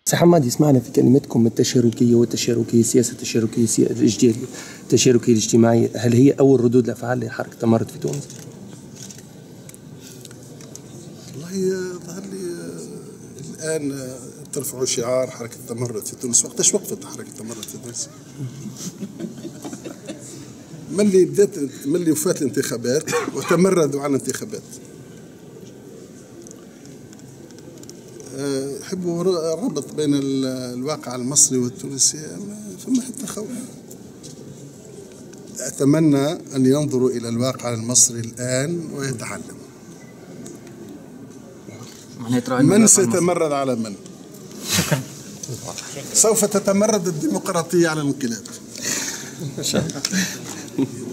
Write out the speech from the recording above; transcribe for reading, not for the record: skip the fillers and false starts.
سي حمادي، سمعنا في كلمتكم التشاركية والتشاركية، السياسة التشاركية، التشاركية الاجتماعية، هل هي أول ردود الأفعال لحركة تمرد في تونس؟ والله ظهر لي الآن ترفعوا شعار حركة تمرد في تونس. وقتاش وقفت حركة تمرد في تونس؟ ملي وفات الانتخابات وتمردوا عن الانتخابات. يحبوا الربط بين الواقع المصري والتونسي، ثم حتى خوف. أتمنى أن ينظروا إلى الواقع المصري الآن ويتعلموا. من سيتمرد على من؟ سوف تتمرد الديمقراطية على الانقلاب.